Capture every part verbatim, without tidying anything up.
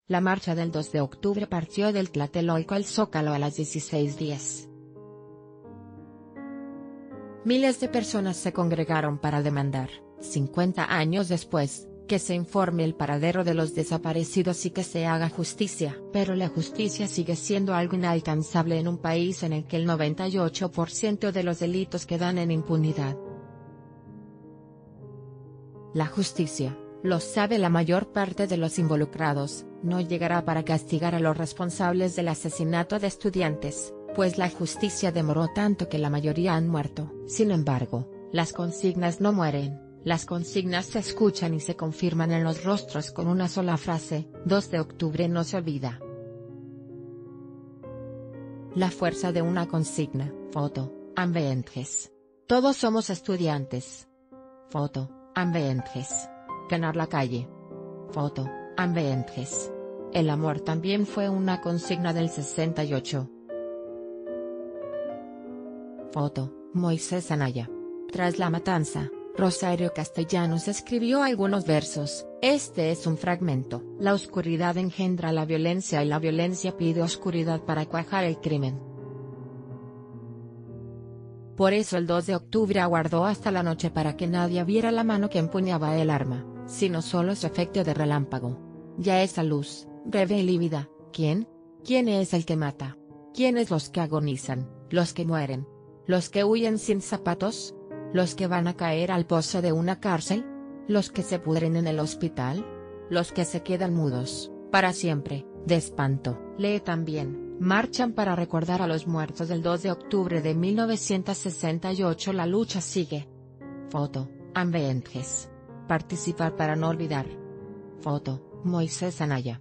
La marcha del dos de octubre partió del Tlatelolco al Zócalo a las dieciséis diez. Miles de personas se congregaron para demandar, cincuenta años después, que se informe el paradero de los desaparecidos y que se haga justicia. Pero la justicia sigue siendo algo inalcanzable en un país en el que el noventa y ocho por ciento de los delitos quedan en impunidad. La justicia, lo sabe la mayor parte de los involucrados, no llegará para castigar a los responsables del asesinato de estudiantes, pues la justicia demoró tanto que la mayoría han muerto. Sin embargo, las consignas no mueren, las consignas se escuchan y se confirman en los rostros con una sola frase: dos de octubre no se olvida. La fuerza de una consigna. Foto, ambientes. Todos somos estudiantes. Foto, ambientes. Ganar la calle. Foto, ambientes. El amor también fue una consigna del sesenta y ocho. Foto, Moisés Anaya. Tras la matanza, Rosario Castellanos escribió algunos versos. Este es un fragmento. La oscuridad engendra la violencia y la violencia pide oscuridad para cuajar el crimen. Por eso el dos de octubre aguardó hasta la noche para que nadie viera la mano que empuñaba el arma, sino solo su efecto de relámpago. Ya esa luz, breve y lívida, ¿quién? ¿Quién es el que mata? ¿Quiénes los que agonizan, los que mueren? ¿Los que huyen sin zapatos? ¿Los que van a caer al pozo de una cárcel? ¿Los que se pudren en el hospital? ¿Los que se quedan mudos, para siempre, de espanto? Lee también: marchan para recordar a los muertos del dos de octubre de mil novecientos sesenta y ocho. La lucha sigue. Foto, ambientes. Participar para no olvidar. Foto, Moisés Anaya.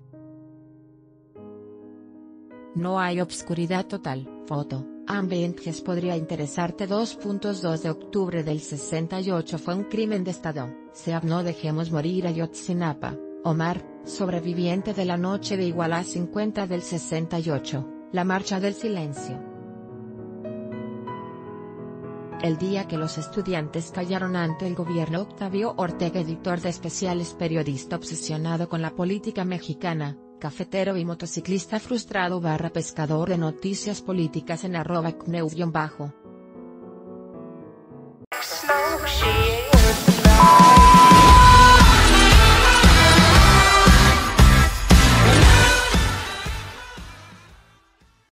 No hay obscuridad total. Foto, ambientes. Podría interesarte. dos de octubre del sesenta y ocho fue un crimen de Estado. Seab No dejemos morir a Ayotzinapa. Omar, sobreviviente de la noche de Iguala cincuenta del sesenta y ocho, la marcha del silencio. El día que los estudiantes callaron ante el gobierno. Octavio Ortega, editor de especiales, periodista obsesionado con la política mexicana, cafetero y motociclista frustrado barra pescador de noticias políticas en arroba cneu-bajo.